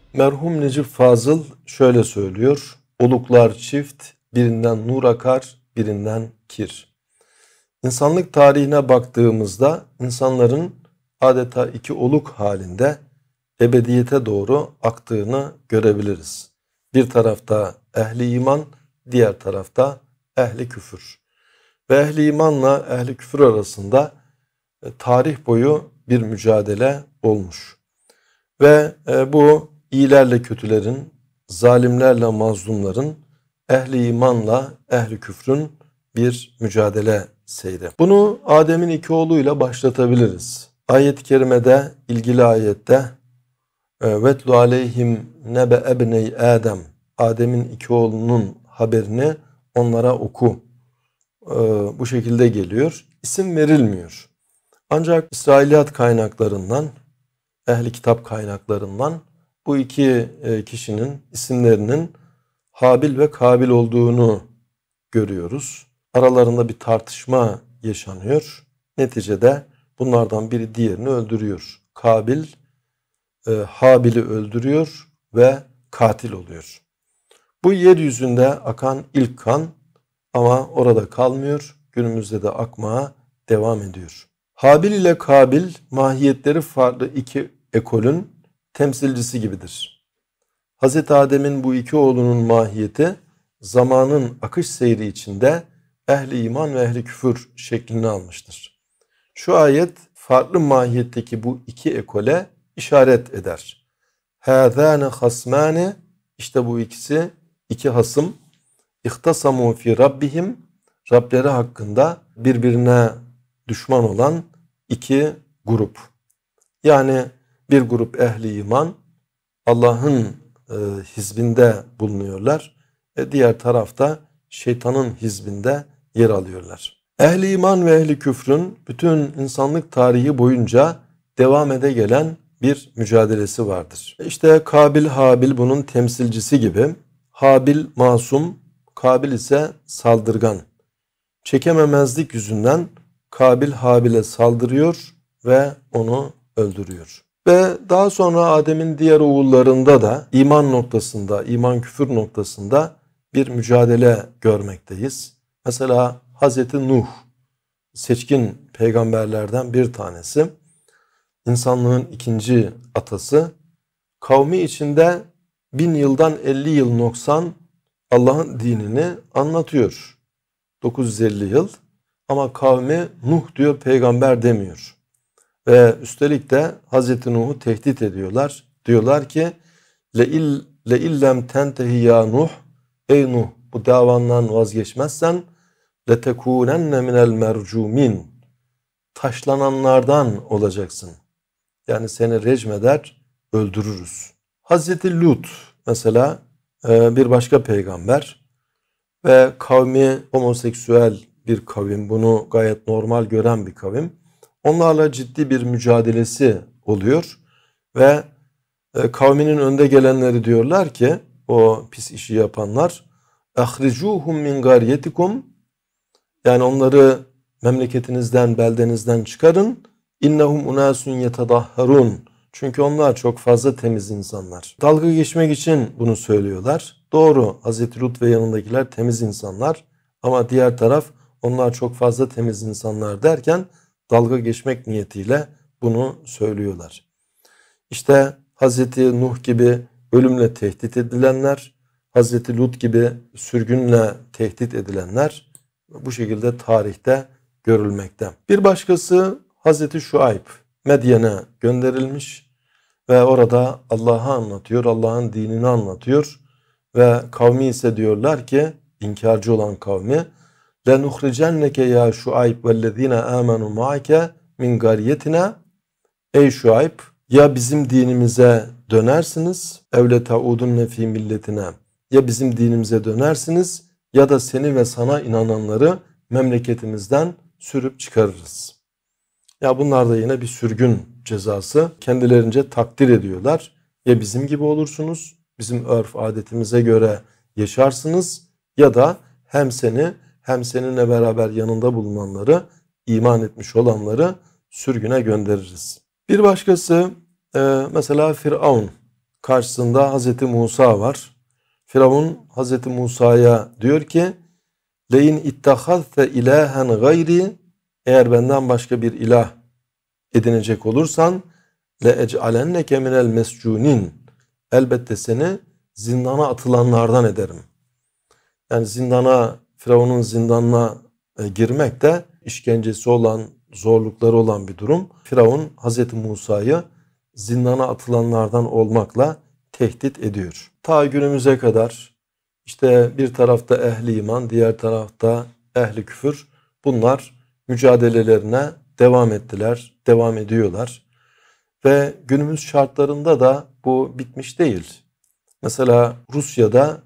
Merhum Necip Fazıl şöyle söylüyor. Oluklar çift, birinden nur akar, birinden kir. İnsanlık tarihine baktığımızda insanların adeta iki oluk halinde ebediyete doğru aktığını görebiliriz. Bir tarafta ehli iman, diğer tarafta ehli küfür. Ve ehli imanla ehli küfür arasında tarih boyu bir mücadele olmuş. Ve bu iyilerle kötülerin, zalimlerle mazlumların, ehli imanla ehli küfrün bir mücadele seyri. Bunu Adem'in iki oğluyla başlatabiliriz. Ayet-i kerimede, ilgili ayette vetlu aleyhim nebe ebney Adem, Adem'in iki oğlunun haberini onlara oku. Bu şekilde geliyor. İsim verilmiyor. Ancak İsrailiyat kaynaklarından, ehli kitap kaynaklarından bu iki kişinin isimlerinin Habil ve Kabil olduğunu görüyoruz. Aralarında bir tartışma yaşanıyor. Neticede bunlardan biri diğerini öldürüyor. Kabil Habil'i öldürüyor ve katil oluyor. Bu yeryüzünde akan ilk kan ama orada kalmıyor. Günümüzde de akmaya devam ediyor. Habil ile Kabil mahiyetleri farklı iki ekolün temsilcisi gibidir. Hz. Adem'in bu iki oğlunun mahiyeti zamanın akış seyri içinde ehli iman ve ehli küfür şeklini almıştır. Şu ayet farklı mahiyetteki bu iki ekole işaret eder. Hâzâne hasmâne, işte bu ikisi iki hasım. İhtasamû fî rabbihim, Rableri hakkında birbirine düşman olan iki grup. Yani bir grup ehli iman Allah'ın hizbinde bulunuyorlar. Diğer tarafta şeytanın hizbinde yer alıyorlar. Ehli iman ve ehli küfrün bütün insanlık tarihi boyunca devam ede gelen bir mücadelesi vardır. İşte Kabil Habil bunun temsilcisi gibi. Habil masum, Kabil ise saldırgan. Çekememezlik yüzünden Kabil Habil'e saldırıyor ve onu öldürüyor. Ve daha sonra Adem'in diğer oğullarında da iman noktasında, iman küfür noktasında bir mücadele görmekteyiz. Mesela Hazreti Nuh, seçkin peygamberlerden bir tanesi, insanlığın ikinci atası, kavmi içinde 1000 yıldan 50 yıl noksan Allah'ın dinini anlatıyor. 950 yıl ama kavmi Nuh diyor, peygamber demiyor. Ve üstelik de Hazreti Nuh'u tehdit ediyorlar. Diyorlar ki le illem tentehi ya Nuh, ey Nuh, bu davandan vazgeçmezsen letekunenne minel mercumin, taşlananlardan olacaksın. Yani seni recmeder, öldürürüz. Hazreti Lut mesela bir başka peygamber ve kavmi homoseksüel bir kavim, bunu gayet normal gören bir kavim. Onlarla ciddi bir mücadelesi oluyor ve kavminin önde gelenleri diyorlar ki, o pis işi yapanlar, ahricuhum min garyetikum, yani onları memleketinizden, beldenizden çıkarın. İnnehum unasun yetadahharun, çünkü onlar çok fazla temiz insanlar. Dalga geçmek için bunu söylüyorlar. Doğru, Hazreti Lut ve yanındakiler temiz insanlar ama diğer taraf onlar çok fazla temiz insanlar derken dalga geçmek niyetiyle bunu söylüyorlar. İşte Hazreti Nuh gibi ölümle tehdit edilenler, Hazreti Lut gibi sürgünle tehdit edilenler bu şekilde tarihte görülmekte. Bir başkası Hazreti Şuayb, Medyen'e gönderilmiş ve orada Allah'ı anlatıyor, Allah'ın dinini anlatıyor ve kavmi ise diyorlar ki, inkarcı olan kavmi, لَنُخْرِجَنَّكَ يَا شُعَيْبْ وَالَّذ۪ينَ آمَنُوا مَعَكَ مِنْ قَرْيَتِنَا, ey Şuayb, ya bizim dinimize dönersiniz, اَوْ لَتَعُودُنَّ ف۪ي مِلَّتِنَا, ya bizim dinimize dönersiniz ya da seni ve sana inananları memleketimizden sürüp çıkarırız. Ya bunlar da yine bir sürgün cezası, kendilerince takdir ediyorlar. Ya bizim gibi olursunuz, bizim örf adetimize göre yaşarsınız ya da hem seni hem seninle beraber yanında bulunanları, iman etmiş olanları sürgüne göndeririz. Bir başkası mesela Firavun, karşısında Hazreti Musa var. Firavun Hazreti Musa'ya diyor ki leyin ittahazte ilahen gayri, eğer benden başka bir ilah edinecek olursan le ec'alenneke minel mescunin, elbette seni zindana atılanlardan ederim. Yani zindana, Firavun'un zindanına girmek de işkencesi olan, zorlukları olan bir durum. Firavun Hazreti Musa'yı zindana atılanlardan olmakla tehdit ediyor. Ta günümüze kadar işte bir tarafta ehli iman, diğer tarafta ehli küfür. Bunlar mücadelelerine devam ettiler, devam ediyorlar. Ve günümüz şartlarında da bu bitmiş değil. Mesela Rusya'da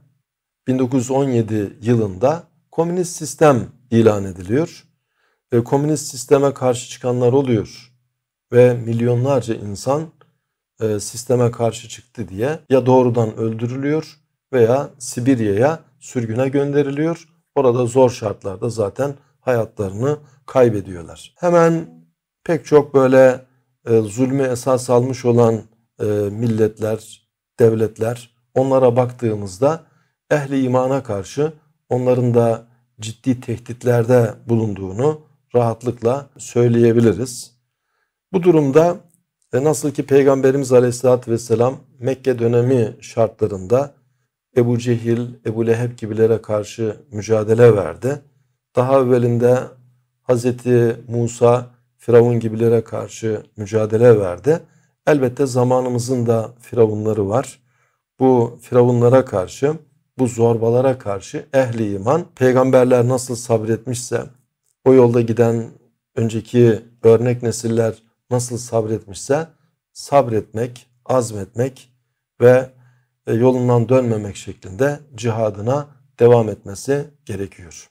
1917 yılında komünist sistem ilan ediliyor. Ve komünist sisteme karşı çıkanlar oluyor. Ve milyonlarca insan sisteme karşı çıktı diye ya doğrudan öldürülüyor veya Sibirya'ya sürgüne gönderiliyor. Orada zor şartlarda zaten hayatlarını kaybediyorlar. Hemen pek çok böyle zulmü esas almış olan milletler, devletler, onlara baktığımızda ehli imana karşı onların da ciddi tehditlerde bulunduğunu rahatlıkla söyleyebiliriz. Bu durumda nasıl ki Peygamberimiz Aleyhisselatü Vesselam Mekke dönemi şartlarında Ebu Cehil, Ebu Leheb gibilere karşı mücadele verdi. Daha evvelinde Hazreti Musa, Firavun gibilere karşı mücadele verdi. Elbette zamanımızın da firavunları var. Bu firavunlara karşı, bu zorbalara karşı ehli iman, peygamberler nasıl sabretmişse, o yolda giden önceki örnek nesiller nasıl sabretmişse sabretmek, azmetmek ve yolundan dönmemek şeklinde cihadına devam etmesi gerekiyor.